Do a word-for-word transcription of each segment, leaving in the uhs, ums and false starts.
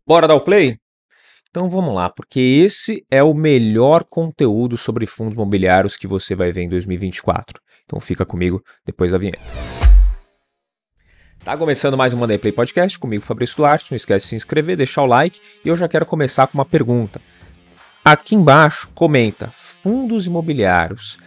Bora dar o play? Então vamos lá, porque esse é o melhor conteúdo sobre fundos imobiliários que você vai ver em dois mil e vinte e quatro. Então fica comigo depois da vinheta. Tá começando mais um Monday Play Podcast, comigo Fabrício Duarte. Não esquece de se inscrever, deixar o like e eu já quero começar com uma pergunta. Aqui embaixo comenta, fundos imobiliários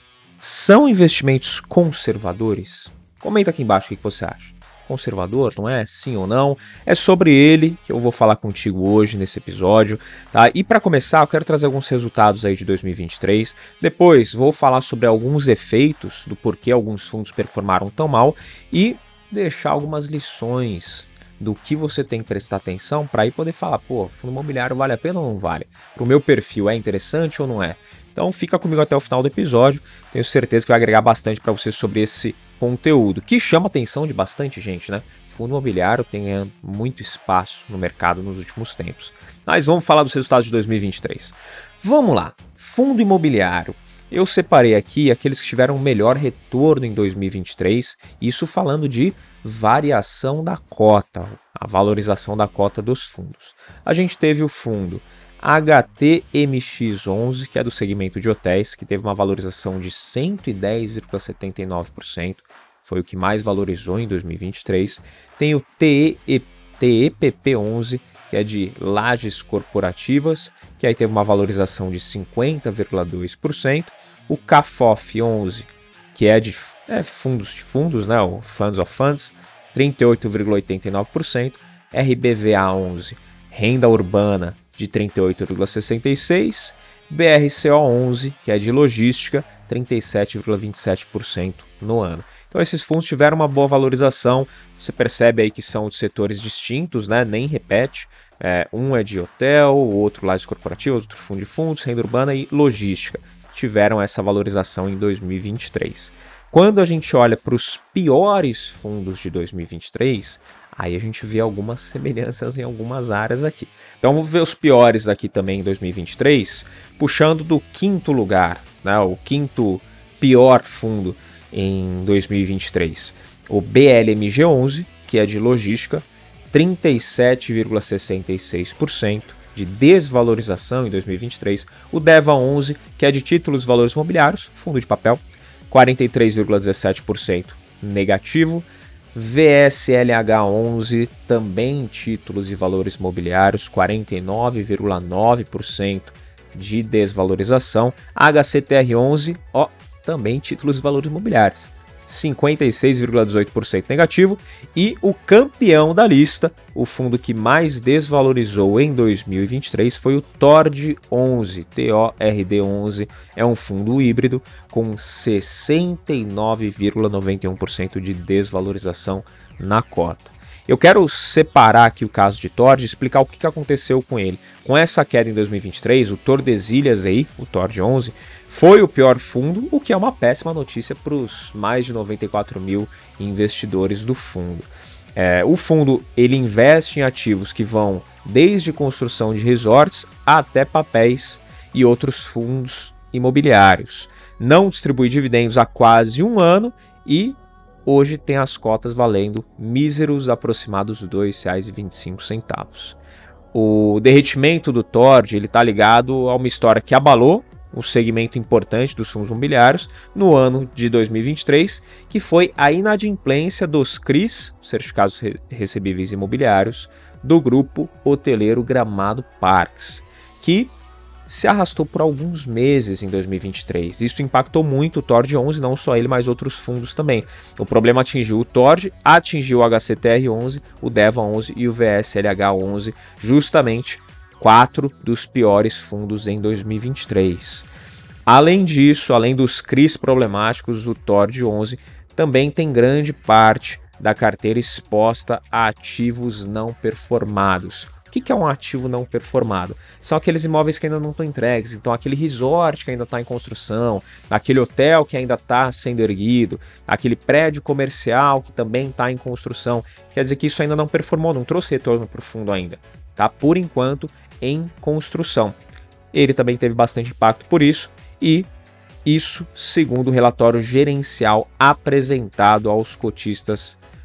são investimentos conservadores? Comenta aqui embaixo o que você acha. Conservador, não é? Sim ou não? É sobre ele que eu vou falar contigo hoje nesse episódio, tá? E para começar, eu quero trazer alguns resultados aí de dois mil e vinte e três. Depois vou falar sobre alguns efeitos do porquê alguns fundos performaram tão mal e deixar algumas lições do que você tem que prestar atenção para aí poder falar, pô, fundo imobiliário vale a pena ou não vale? Para o meu perfil é interessante ou não é? Então fica comigo até o final do episódio, tenho certeza que vai agregar bastante para você sobre esse conteúdo, que chama a atenção de bastante gente, né? Fundo imobiliário tem muito espaço no mercado nos últimos tempos. Mas vamos falar dos resultados de dois mil e vinte e três. Vamos lá, fundo imobiliário. Eu separei aqui aqueles que tiveram melhor retorno em dois mil e vinte e três, isso falando de variação da cota, a valorização da cota dos fundos. A gente teve o fundo H T M X onze, que é do segmento de hotéis, que teve uma valorização de cento e dez vírgula setenta e nove por cento, foi o que mais valorizou em dois mil e vinte e três. Tem o T E P P onze, que é de lajes corporativas, que aí teve uma valorização de cinquenta vírgula dois por cento. O C A F O F onze, que é de é, fundos de fundos, né, o Funds of Funds, trinta e oito vírgula oitenta e nove por cento. R B V A onze, renda urbana, de trinta e oito vírgula sessenta e seis por cento. B R C O onze, que é de logística, trinta e sete vírgula vinte e sete por cento no ano. Então esses fundos tiveram uma boa valorização, você percebe aí que são de setores distintos, né? Nem repete, é, um é de hotel, o outro lajes corporativas, outro fundo de fundos, renda urbana e logística, tiveram essa valorização em dois mil e vinte e três. Quando a gente olha para os piores fundos de dois mil e vinte e três, aí a gente vê algumas semelhanças em algumas áreas aqui. Então vamos ver os piores aqui também em dois mil e vinte e três, puxando do quinto lugar, né, o quinto pior fundo em dois mil e vinte e três. O B L M G onze, que é de logística, trinta e sete vírgula sessenta e seis por cento de desvalorização em dois mil e vinte e três. O DEVA onze, que é de títulos e valores imobiliários, fundo de papel, quarenta e três vírgula dezessete por cento negativo. V S L H onze, também títulos e valores imobiliários, quarenta e nove vírgula nove por cento de desvalorização. H C T R onze, ó, também títulos e valores imobiliários, cinquenta e seis vírgula dezoito por cento negativo. E o campeão da lista, o fundo que mais desvalorizou em dois mil e vinte e três, foi o Tord onze, T O R D onze, é um fundo híbrido com sessenta e nove vírgula noventa e um por cento de desvalorização na cota. Eu quero separar aqui o caso de Tord e explicar o que aconteceu com ele. Com essa queda em dois mil e vinte e três, o Tordesilhas aí, o Tord onze, foi o pior fundo, o que é uma péssima notícia para os mais de noventa e quatro mil investidores do fundo. É, o fundo ele investe em ativos que vão desde construção de resorts até papéis e outros fundos imobiliários. Não distribui dividendos há quase um ano e hoje tem as cotas valendo míseros aproximados dois reais e vinte e cinco centavos. O derretimento do Tord está ligado a uma história que abalou um segmento importante dos fundos imobiliários no ano de dois mil e vinte e três, que foi a inadimplência dos C R Is, Certificados Recebíveis Imobiliários, do grupo hoteleiro Gramado Parques, que se arrastou por alguns meses em dois mil e vinte e três. Isso impactou muito o Tord onze, não só ele, mas outros fundos também. O problema atingiu o Tord, atingiu o H C T R onze, o DEVA onze e o V S L H onze, justamente quatro dos piores fundos em dois mil e vinte e três. Além disso, além dos C R Is problemáticos, o Tord onze também tem grande parte da carteira exposta a ativos não performados. O que é um ativo não performado? São aqueles imóveis que ainda não estão entregues, então aquele resort que ainda está em construção, aquele hotel que ainda está sendo erguido, aquele prédio comercial que também está em construção. Quer dizer que isso ainda não performou, não trouxe retorno para o fundo ainda. Tá? Por enquanto, em construção. Ele também teve bastante impacto por isso e isso segundo o relatório gerencial apresentado aos cotistas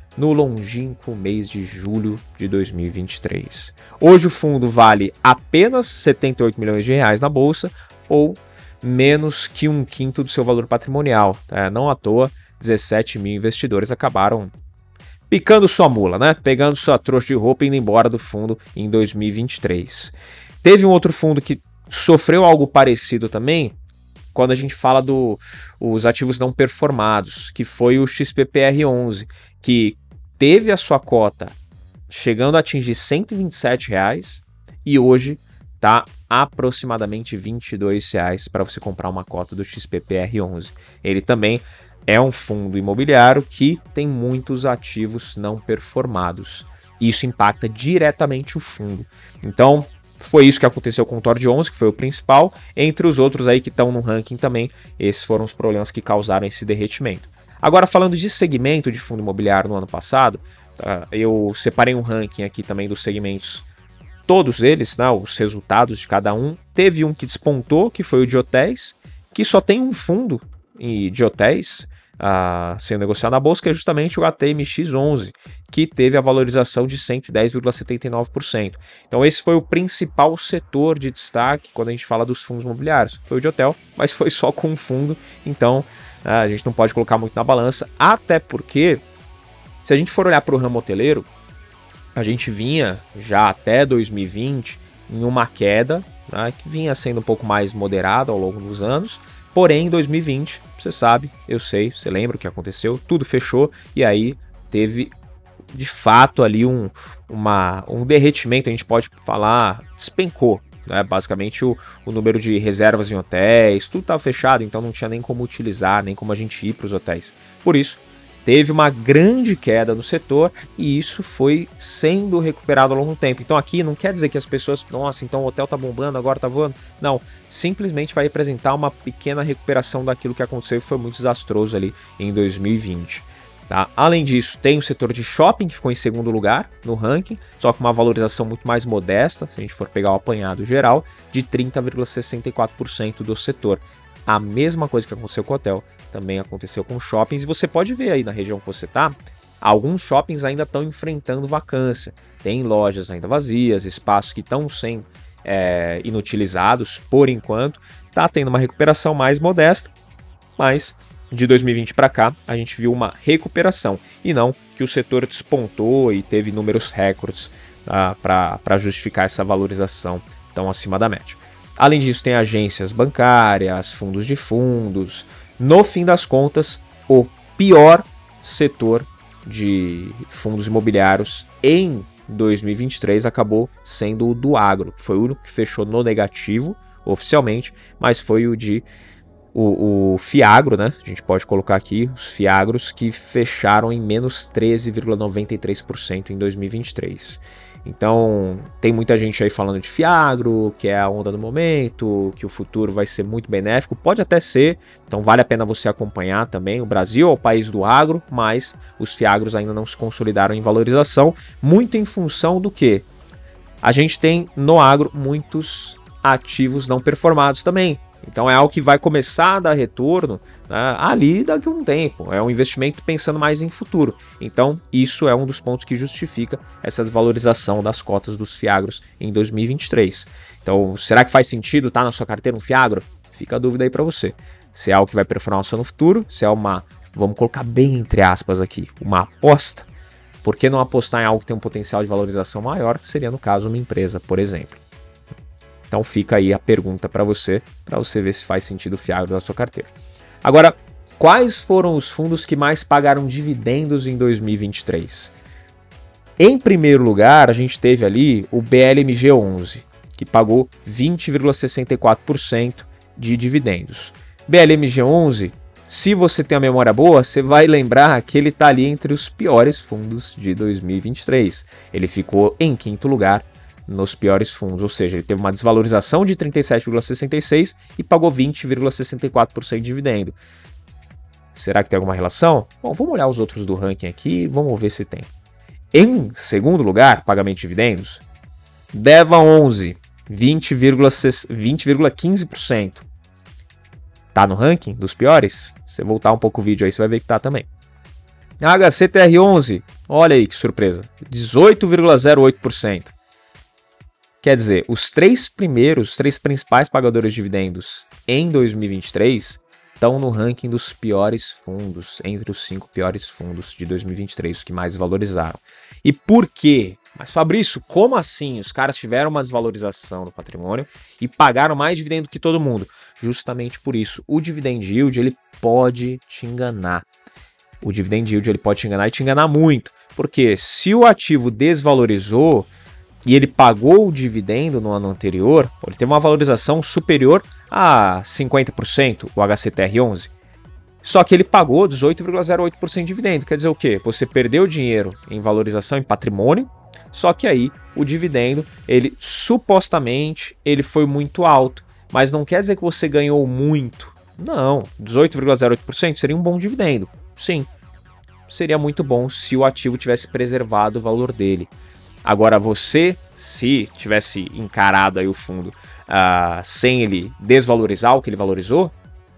no longínquo mês de julho de dois mil e vinte e três. Hoje o fundo vale apenas setenta e oito milhões de reais na bolsa, ou menos que um quinto do seu valor patrimonial. É, não à toa, dezessete mil investidores acabaram picando sua mula, né? Pegando sua trouxa de roupa e indo embora do fundo em dois mil e vinte e três. Teve um outro fundo que sofreu algo parecido também, quando a gente fala dos do, ativos não performados, que foi o X P P R onze, que teve a sua cota chegando a atingir cento e vinte e sete reais e hoje está aproximadamente vinte e dois reais para você comprar uma cota do X P P R onze. Ele também é um fundo imobiliário que tem muitos ativos não performados. Isso impacta diretamente o fundo. Então, foi isso que aconteceu com o Tord onze, que foi o principal. Entre os outros aí que estão no ranking também, esses foram os problemas que causaram esse derretimento. Agora, falando de segmento de fundo imobiliário no ano passado, tá, eu separei um ranking aqui também dos segmentos, todos eles, né, os resultados de cada um. Teve um que despontou, que foi o de hotéis, que só tem um fundo de hotéis Uh, sendo negociado na bolsa, que é justamente o A T M X onze, que teve a valorização de cento e dez vírgula setenta e nove por cento. Então esse foi o principal setor de destaque quando a gente fala dos fundos imobiliários. Foi o de hotel, mas foi só com um fundo, então uh, a gente não pode colocar muito na balança, até porque, se a gente for olhar para o ramo hoteleiro, a gente vinha já até dois mil e vinte em uma queda, né, que vinha sendo um pouco mais moderada ao longo dos anos. Porém, em dois mil e vinte, você sabe, eu sei, você lembra o que aconteceu, tudo fechou e aí teve de fato ali um, uma, um derretimento, a gente pode falar, despencou, né? Basicamente o, o número de reservas em hotéis, tudo estava fechado, então não tinha nem como utilizar, nem como a gente ir para os hotéis. Por isso, teve uma grande queda no setor e isso foi sendo recuperado ao longo do tempo. Então aqui não quer dizer que as pessoas, nossa, então o hotel tá bombando, agora tá voando. Não, simplesmente vai representar uma pequena recuperação daquilo que aconteceu e foi muito desastroso ali em dois mil e vinte. Tá? Além disso, tem o setor de shopping que ficou em segundo lugar no ranking, só com uma valorização muito mais modesta, se a gente for pegar o apanhado geral, de trinta vírgula sessenta e quatro por cento do setor. A mesma coisa que aconteceu com o hotel também aconteceu com shoppings, e você pode ver aí na região que você está, alguns shoppings ainda estão enfrentando vacância, tem lojas ainda vazias, espaços que estão sendo é, inutilizados por enquanto, está tendo uma recuperação mais modesta, mas de dois mil e vinte para cá a gente viu uma recuperação, e não que o setor despontou e teve números recordes, tá, para justificar essa valorização tão acima da média. Além disso, tem agências bancárias, fundos de fundos. No fim das contas, o pior setor de fundos imobiliários em dois mil e vinte e três acabou sendo o do agro, que foi o único que fechou no negativo, oficialmente, mas foi o de o, o Fiagro, né? A gente pode colocar aqui os Fiagros que fecharam em menos treze vírgula noventa e três por cento em dois mil e vinte e três. Então, tem muita gente aí falando de Fiagro, que é a onda do momento, que o futuro vai ser muito benéfico. Pode até ser, então vale a pena você acompanhar também. O Brasil é o país do agro, mas os Fiagros ainda não se consolidaram em valorização, muito em função do que? A gente tem no agro muitos ativos não performados também. Então é algo que vai começar a dar retorno, né, ali daqui a um tempo. É um investimento pensando mais em futuro. Então isso é um dos pontos que justifica essa desvalorização das cotas dos Fiagros em dois mil e vinte e três. Então será que faz sentido estar na sua carteira um Fiagro? Fica a dúvida aí para você. Se é algo que vai performar o seu no futuro, se é uma, vamos colocar bem entre aspas aqui, uma aposta. Por que não apostar em algo que tem um potencial de valorização maior, que seria no caso uma empresa, por exemplo? Então fica aí a pergunta para você, para você ver se faz sentido o Fiagro na sua carteira. Agora, quais foram os fundos que mais pagaram dividendos em dois mil e vinte e três? Em primeiro lugar, a gente teve ali o B L M G onze, que pagou vinte vírgula sessenta e quatro por cento de dividendos. B L M G onze, se você tem a memória boa, você vai lembrar que ele está ali entre os piores fundos de dois mil e vinte e três. Ele ficou em quinto lugar nos piores fundos, ou seja, ele teve uma desvalorização de trinta e sete vírgula sessenta e seis por cento e pagou vinte vírgula sessenta e quatro por cento de dividendo. Será que tem alguma relação? Bom, vamos olhar os outros do ranking aqui e vamos ver se tem. Em segundo lugar, pagamento de dividendos, Deva onze, vinte vírgula quinze por cento. Tá no ranking dos piores? Se você voltar um pouco o vídeo aí, você vai ver que tá também. H C T R onze, Olha aí que surpresa, dezoito vírgula zero oito por cento. Quer dizer, os três primeiros, os três principais pagadores de dividendos em dois mil e vinte e três estão no ranking dos piores fundos, entre os cinco piores fundos de dois mil e vinte e três, os que mais valorizaram. E por quê? Mas Fabrício, como assim? Os caras tiveram uma desvalorização no patrimônio e pagaram mais dividendo que todo mundo. Justamente por isso, o dividend yield ele pode te enganar. O dividend yield ele pode te enganar e te enganar muito. Porque se o ativo desvalorizou e ele pagou o dividendo no ano anterior, ele teve uma valorização superior a cinquenta por cento, o H C T R onze. Só que ele pagou dezoito vírgula zero oito por cento de dividendo. Quer dizer o quê? Você perdeu dinheiro em valorização, em patrimônio, só que aí o dividendo, ele supostamente, ele foi muito alto. Mas não quer dizer que você ganhou muito. Não, dezoito vírgula zero oito por cento seria um bom dividendo. Sim, seria muito bom se o ativo tivesse preservado o valor dele. Agora você, se tivesse encarado aí o fundo uh, sem ele desvalorizar o que ele valorizou,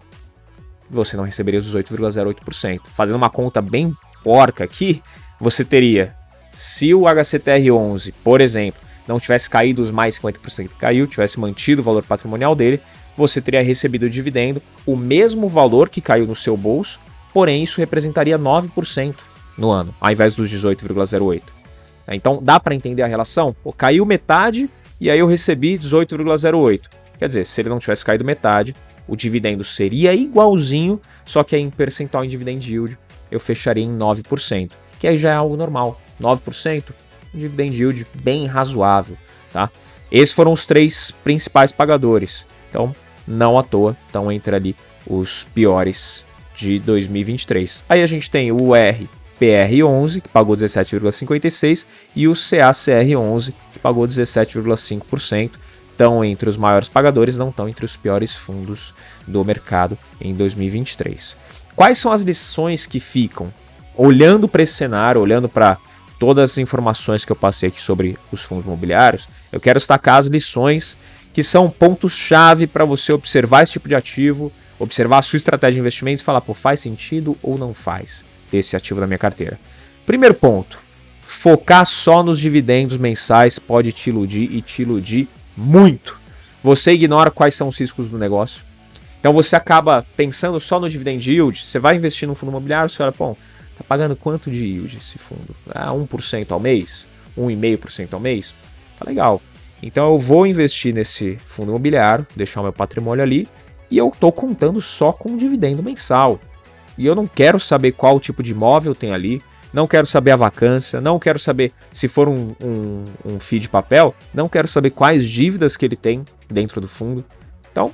você não receberia os dezoito vírgula zero oito por cento. Fazendo uma conta bem porca aqui, você teria, se o H C T R onze, por exemplo, não tivesse caído os mais cinquenta por cento que caiu, tivesse mantido o valor patrimonial dele, você teria recebido o dividendo, o mesmo valor que caiu no seu bolso, porém isso representaria nove por cento no ano, ao invés dos dezoito vírgula zero oito por cento. Então dá para entender a relação? Pô, caiu metade e aí eu recebi dezoito vírgula zero oito. Quer dizer, se ele não tivesse caído metade, o dividendo seria igualzinho, só que aí em percentual em dividend yield eu fecharia em nove por cento, que aí já é algo normal. nove por cento, um dividend yield bem razoável, tá? Esses foram os três principais pagadores. Então, não à toa, estão entre ali os piores de dois mil e vinte e três. Aí a gente tem o R P R onze, que pagou dezessete vírgula cinquenta e seis por cento, e o C A C R onze, que pagou dezessete vírgula cinco por cento. Estão entre os maiores pagadores, não estão entre os piores fundos do mercado em dois mil e vinte e três. Quais são as lições que ficam? Olhando para esse cenário, olhando para todas as informações que eu passei aqui sobre os fundos imobiliários, eu quero destacar as lições que são pontos-chave para você observar esse tipo de ativo, observar a sua estratégia de investimentos e falar, pô, faz sentido ou não faz ter esse ativo na minha carteira. Primeiro ponto, focar só nos dividendos mensais pode te iludir e te iludir muito. Você ignora quais são os riscos do negócio. Então você acaba pensando só no dividend yield, você vai investir no fundo imobiliário, você olha, pô, tá pagando quanto de yield esse fundo? Ah, um por cento ao mês? um vírgula cinco por cento ao mês? Tá legal. Então eu vou investir nesse fundo imobiliário, deixar o meu patrimônio ali, e eu tô contando só com o dividendo mensal. E eu não quero saber qual tipo de imóvel tem ali, não quero saber a vacância, não quero saber se for um, um, um F I I de papel, não quero saber quais dívidas que ele tem dentro do fundo. Então,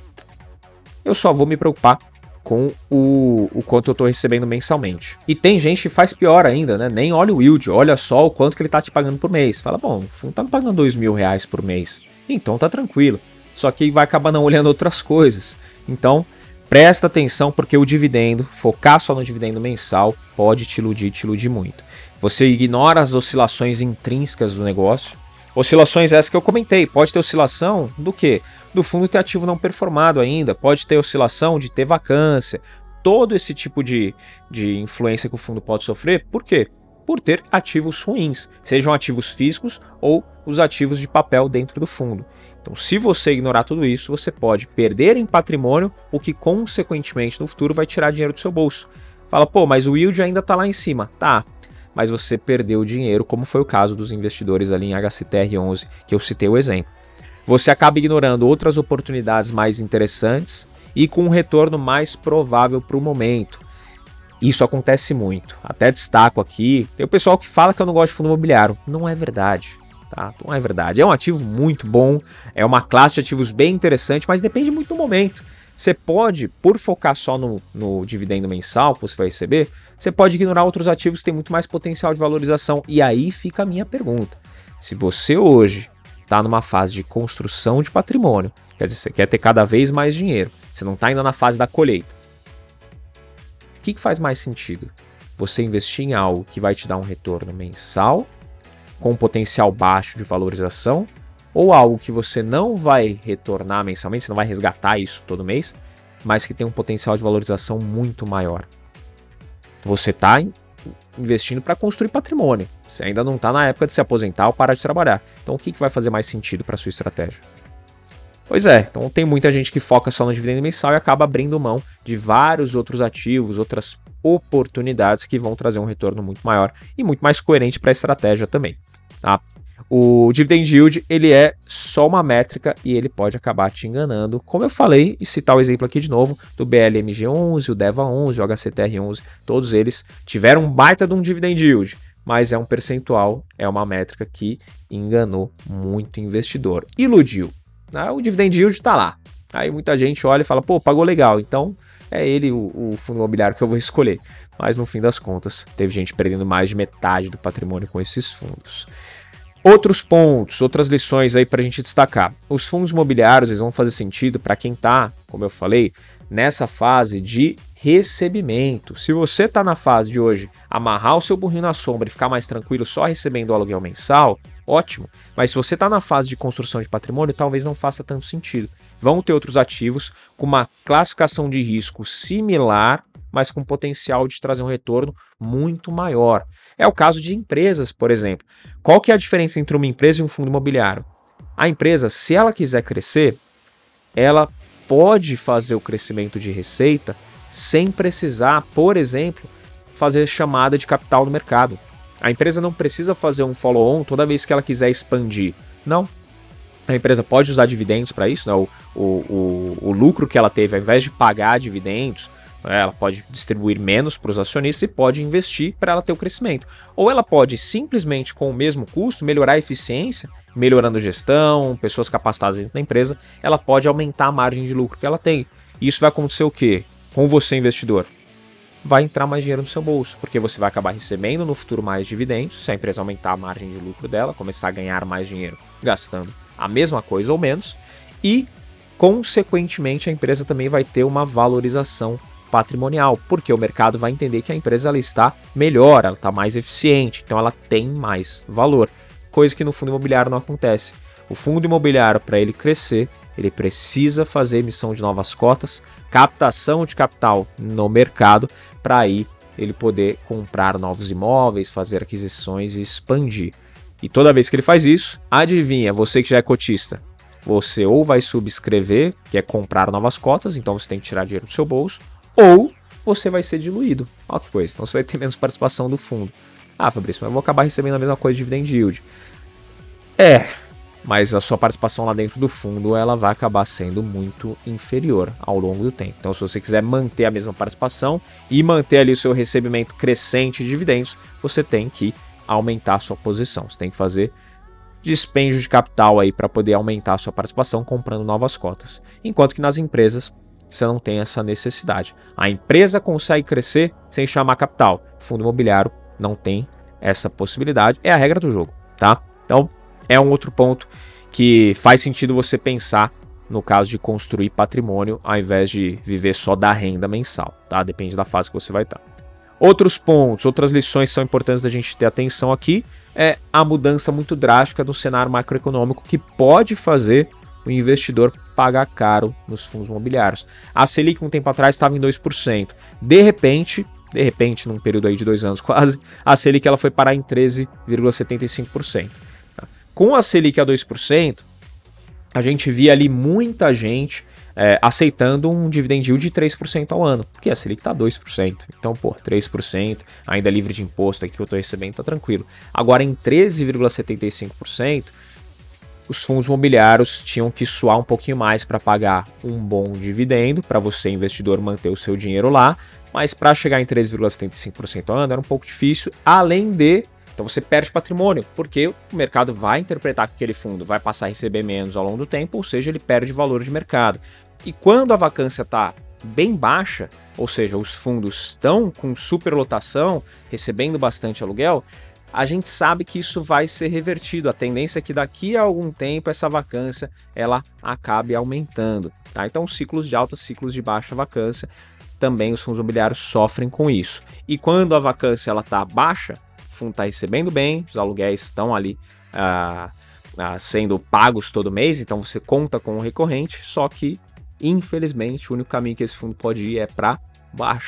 eu só vou me preocupar com o, o quanto eu estou recebendo mensalmente. E tem gente que faz pior ainda, né? Nem olha o yield, olha só o quanto que ele está te pagando por mês. Fala, bom, o fundo está me pagando dois mil reais por mês, então tá tranquilo. Só que vai acabar não olhando outras coisas. Então, presta atenção porque o dividendo, focar só no dividendo mensal, pode te iludir, te iludir muito. Você ignora as oscilações intrínsecas do negócio. Oscilações essas que eu comentei. Pode ter oscilação do quê? Do fundo ter ativo não performado ainda. Pode ter oscilação de ter vacância. Todo esse tipo de, de influência que o fundo pode sofrer. Por quê? Por ter ativos ruins. Sejam ativos físicos ou os ativos de papel dentro do fundo. Então, se você ignorar tudo isso, você pode perder em patrimônio, o que consequentemente no futuro vai tirar dinheiro do seu bolso. Fala, pô, mas o yield ainda está lá em cima. Tá, mas você perdeu dinheiro, como foi o caso dos investidores ali em H C T R onze, que eu citei o exemplo. Você acaba ignorando outras oportunidades mais interessantes e com um retorno mais provável para o momento. Isso acontece muito. Até destaco aqui, tem o pessoal que fala que eu não gosto de fundo imobiliário. Não é verdade. Tá? Não é verdade. É um ativo muito bom, é uma classe de ativos bem interessante, mas depende muito do momento. Você pode, por focar só no, no dividendo mensal que você vai receber, você pode ignorar outros ativos que têm muito mais potencial de valorização. E aí fica a minha pergunta. Se você hoje está numa fase de construção de patrimônio, quer dizer, você quer ter cada vez mais dinheiro, você não está ainda na fase da colheita, o que, que faz mais sentido? Você investir em algo que vai te dar um retorno mensal, com um potencial baixo de valorização, ou algo que você não vai retornar mensalmente, você não vai resgatar isso todo mês, mas que tem um potencial de valorização muito maior. Você está investindo para construir patrimônio. Você ainda não está na época de se aposentar ou parar de trabalhar. Então o que, que vai fazer mais sentido para sua estratégia? Pois é, então tem muita gente que foca só no dividendo mensal e acaba abrindo mão de vários outros ativos, outras oportunidades que vão trazer um retorno muito maior e muito mais coerente para a estratégia também. Tá? O dividend yield, ele é só uma métrica e ele pode acabar te enganando. Como eu falei, e citar o exemplo aqui de novo, do B L M G onze, o DEVA onze, o H C T R onze, todos eles tiveram um baita de um dividend yield, mas é um percentual, é uma métrica que enganou muito investidor. Iludiu. Né? O dividend yield está lá. Aí muita gente olha e fala, pô, pagou legal, então é ele o, o fundo imobiliário que eu vou escolher. Mas no fim das contas, teve gente perdendo mais de metade do patrimônio com esses fundos. Outros pontos, outras lições aí para a gente destacar. Os fundos imobiliários eles vão fazer sentido para quem está, como eu falei, nessa fase de recebimento. Se você está na fase de hoje, amarrar o seu burrinho na sombra e ficar mais tranquilo só recebendo o aluguel mensal, ótimo. Mas se você está na fase de construção de patrimônio, talvez não faça tanto sentido. Vão ter outros ativos com uma classificação de risco similar, mas com potencial de trazer um retorno muito maior. É o caso de empresas, por exemplo. Qual que é a diferença entre uma empresa e um fundo imobiliário? A empresa, se ela quiser crescer, ela pode fazer o crescimento de receita sem precisar, por exemplo, fazer chamada de capital no mercado. A empresa não precisa fazer um follow-on toda vez que ela quiser expandir. Não. A empresa pode usar dividendos para isso, né? o, o, o, o lucro que ela teve, ao invés de pagar dividendos, ela pode distribuir menos para os acionistas e pode investir para ela ter o crescimento. Ou ela pode simplesmente, com o mesmo custo, melhorar a eficiência, melhorando gestão, pessoas capacitadas dentro da empresa, ela pode aumentar a margem de lucro que ela tem. E isso vai acontecer o quê? Com você, investidor. Vai entrar mais dinheiro no seu bolso, porque você vai acabar recebendo no futuro mais dividendos, se a empresa aumentar a margem de lucro dela, começar a ganhar mais dinheiro gastando a mesma coisa ou menos, e, consequentemente, a empresa também vai ter uma valorização patrimonial, porque o mercado vai entender que a empresa ela está melhor, ela está mais eficiente, então ela tem mais valor, coisa que no fundo imobiliário não acontece. O fundo imobiliário, para ele crescer, ele precisa fazer emissão de novas cotas, captação de capital no mercado, para aí ele poder comprar novos imóveis, fazer aquisições e expandir. E toda vez que ele faz isso, adivinha, você que já é cotista, você ou vai subscrever, que é comprar novas cotas, então você tem que tirar dinheiro do seu bolso, ou você vai ser diluído. Olha que coisa, então você vai ter menos participação do fundo. Ah, Fabrício, mas eu vou acabar recebendo a mesma coisa de dividend yield. É, mas a sua participação lá dentro do fundo ela vai acabar sendo muito inferior ao longo do tempo. Então, se você quiser manter a mesma participação e manter ali o seu recebimento crescente de dividendos, você tem que aumentar a sua posição. Você tem que fazer dispêndio de capital aí para poder aumentar a sua participação comprando novas cotas. Enquanto que nas empresas você não tem essa necessidade. A empresa consegue crescer sem chamar capital. O fundo imobiliário não tem essa possibilidade. É a regra do jogo, tá? Então, é um outro ponto que faz sentido você pensar no caso de construir patrimônio ao invés de viver só da renda mensal, tá? Depende da fase que você vai estar. Outros pontos, outras lições que são importantes da gente ter atenção aqui é a mudança muito drástica do cenário macroeconômico que pode fazer o investidor pagar caro nos fundos imobiliários. A Selic um tempo atrás estava em dois por cento. De repente, de repente, num período aí de dois anos quase, a Selic ela foi parar em treze vírgula setenta e cinco por cento. Com a Selic a dois por cento, a gente via ali muita gente é, aceitando um dividend yield de três por cento ao ano, porque a Selic está dois por cento. Então, pô, três por cento, ainda livre de imposto aqui que eu estou recebendo, tá tranquilo. Agora, em treze vírgula setenta e cinco por cento, os fundos imobiliários tinham que suar um pouquinho mais para pagar um bom dividendo, para você, investidor, manter o seu dinheiro lá, mas para chegar em treze vírgula setenta e cinco por cento ao ano era um pouco difícil, além de... Então você perde patrimônio, porque o mercado vai interpretar que aquele fundo vai passar a receber menos ao longo do tempo, ou seja, ele perde valor de mercado. E quando a vacância está bem baixa, ou seja, os fundos estão com superlotação, recebendo bastante aluguel, a gente sabe que isso vai ser revertido. A tendência é que daqui a algum tempo essa vacância ela acabe aumentando. Tá? Então ciclos de alta, ciclos de baixa vacância, também os fundos imobiliários sofrem com isso. E quando a vacância está baixa, fundo está recebendo bem, os aluguéis estão ali ah, ah, sendo pagos todo mês, então você conta com o recorrente, só que, infelizmente, o único caminho que esse fundo pode ir é para baixo.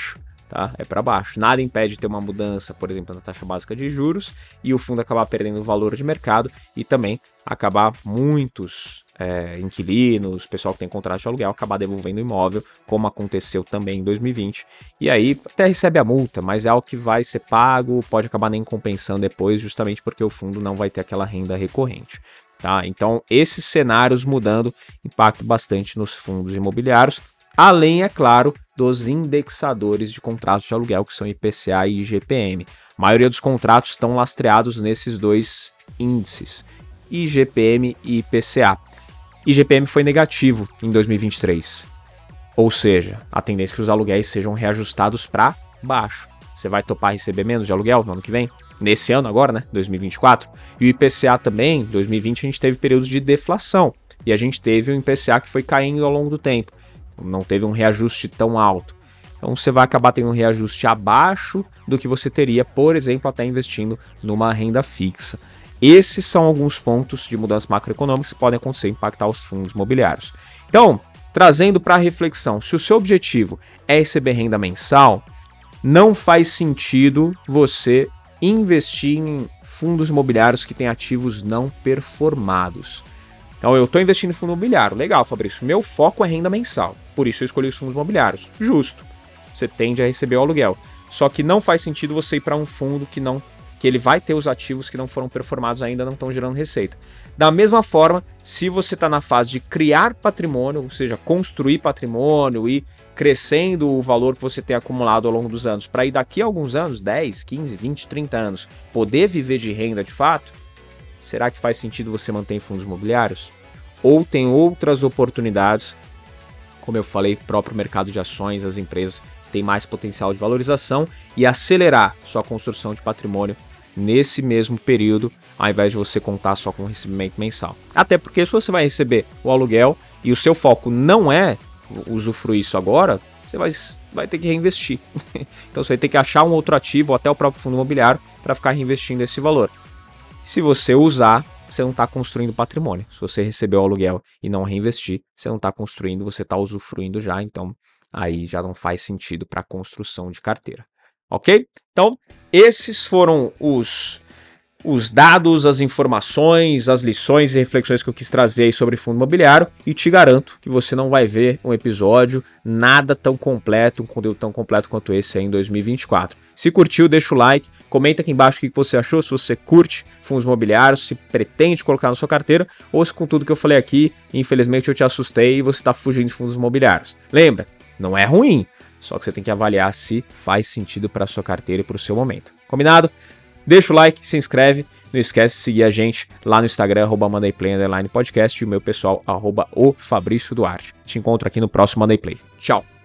tá? É para baixo. Nada impede de ter uma mudança, por exemplo, na taxa básica de juros e o fundo acabar perdendo valor de mercado e também acabar muitos é, inquilinos, pessoal que tem contrato de aluguel, acabar devolvendo o imóvel, como aconteceu também em dois mil e vinte. E aí até recebe a multa, mas é algo que vai ser pago, pode acabar nem compensando depois, justamente porque o fundo não vai ter aquela renda recorrente. Tá? Então, esses cenários mudando impactam bastante nos fundos imobiliários, além, é claro, dos indexadores de contratos de aluguel, que são I P C A e I G P M. A maioria dos contratos estão lastreados nesses dois índices, I G P M e I P C A. I G P M foi negativo em dois mil e vinte e três, ou seja, a tendência é que os aluguéis sejam reajustados para baixo. Você vai topar receber menos de aluguel no ano que vem? Nesse ano agora, né, dois mil e vinte e quatro, e o I P C A também, dois mil e vinte a gente teve períodos de deflação, e a gente teve um I P C A que foi caindo ao longo do tempo, não teve um reajuste tão alto. Então você vai acabar tendo um reajuste abaixo do que você teria, por exemplo, até investindo numa renda fixa. Esses são alguns pontos de mudanças macroeconômicas que podem acontecer e impactar os fundos imobiliários. Então, trazendo para a reflexão, se o seu objetivo é receber renda mensal, não faz sentido você investir em fundos imobiliários que têm ativos não performados. Então, eu estou investindo em fundo imobiliário. Legal, Fabrício. Meu foco é renda mensal. Por isso eu escolhi os fundos imobiliários. Justo. Você tende a receber o aluguel. Só que não faz sentido você ir para um fundo que não, que ele vai ter os ativos que não foram performados ainda, não estão gerando receita. Da mesma forma, se você está na fase de criar patrimônio, ou seja, construir patrimônio e crescendo o valor que você tem acumulado ao longo dos anos, para ir daqui a alguns anos, dez, quinze, vinte, trinta anos, poder viver de renda de fato, será que faz sentido você manter em fundos imobiliários? Ou tem outras oportunidades, como eu falei, próprio mercado de ações, as empresas que têm mais potencial de valorização e acelerar sua construção de patrimônio nesse mesmo período, ao invés de você contar só com o recebimento mensal. Até porque se você vai receber o aluguel e o seu foco não é usufruir isso agora, você vai, vai ter que reinvestir. Então você vai ter que achar um outro ativo ou até o próprio fundo imobiliário para ficar reinvestindo esse valor. Se você usar, você não está construindo patrimônio. Se você receber o aluguel e não reinvestir, você não está construindo, você está usufruindo já, então aí já não faz sentido para a construção de carteira. Ok? Então, esses foram os, os dados, as informações, as lições e reflexões que eu quis trazer aí sobre fundo imobiliário e te garanto que você não vai ver um episódio nada tão completo, um conteúdo tão completo quanto esse aí em dois mil e vinte e quatro. Se curtiu, deixa o like, comenta aqui embaixo o que você achou, se você curte fundos imobiliários, se pretende colocar na sua carteira ou se com tudo que eu falei aqui, infelizmente eu te assustei e você está fugindo de fundos imobiliários. Lembra, não é ruim. Só que você tem que avaliar se faz sentido para a sua carteira e para o seu momento. Combinado? Deixa o like, se inscreve. Não esquece de seguir a gente lá no Instagram, arroba MondayPlay underline podcast e o meu pessoal, arroba o Fabrício Duarte. Te encontro aqui no próximo Monday Play. Tchau!